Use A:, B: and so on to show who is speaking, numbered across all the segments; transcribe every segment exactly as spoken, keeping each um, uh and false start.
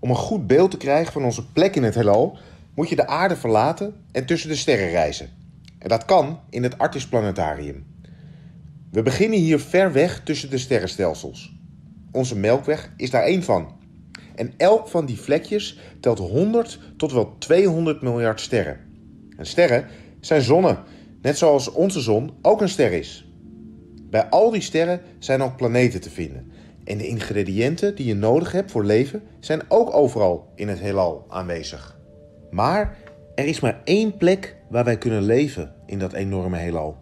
A: Om een goed beeld te krijgen van onze plek in het heelal moet je de aarde verlaten en tussen de sterren reizen. En dat kan in het Artis Planetarium. We beginnen hier ver weg tussen de sterrenstelsels. Onze Melkweg is daar één van. En elk van die vlekjes telt honderd tot wel tweehonderd miljard sterren. En sterren zijn zonnen, net zoals onze zon ook een ster is. Bij al die sterren zijn ook planeten te vinden. En de ingrediënten die je nodig hebt voor leven zijn ook overal in het heelal aanwezig. Maar er is maar één plek waar wij kunnen leven in dat enorme heelal.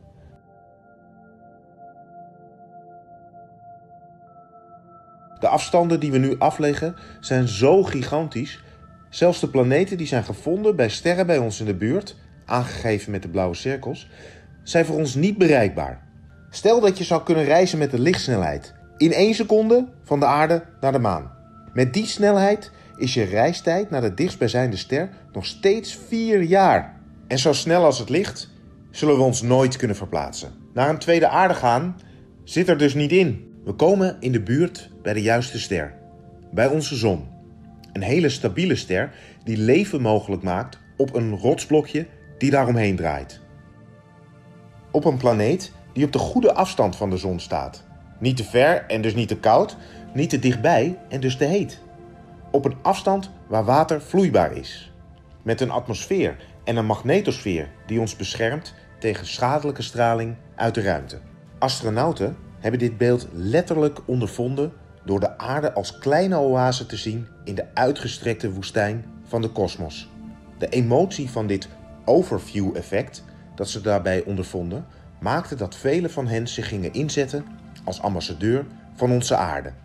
A: De afstanden die we nu afleggen zijn zo gigantisch. Zelfs de planeten die zijn gevonden bij sterren bij ons in de buurt, aangegeven met de blauwe cirkels, zijn voor ons niet bereikbaar. Stel dat je zou kunnen reizen met de lichtsnelheid, in één seconde van de aarde naar de maan. Met die snelheid is je reistijd naar de dichtstbijzijnde ster nog steeds vier jaar. En zo snel als het licht zullen we ons nooit kunnen verplaatsen. Naar een tweede aarde gaan zit er dus niet in. We komen in de buurt bij de juiste ster, bij onze zon. Een hele stabiele ster die leven mogelijk maakt op een rotsblokje die daaromheen draait. Op een planeet die op de goede afstand van de zon staat. Niet te ver en dus niet te koud, niet te dichtbij en dus te heet. Op een afstand waar water vloeibaar is. Met een atmosfeer en een magnetosfeer die ons beschermt tegen schadelijke straling uit de ruimte. Astronauten hebben dit beeld letterlijk ondervonden door de aarde als kleine oase te zien in de uitgestrekte woestijn van de kosmos. De emotie van dit overview-effect dat ze daarbij ondervonden, maakte dat velen van hen zich gingen inzetten als ambassadeur van onze aarde.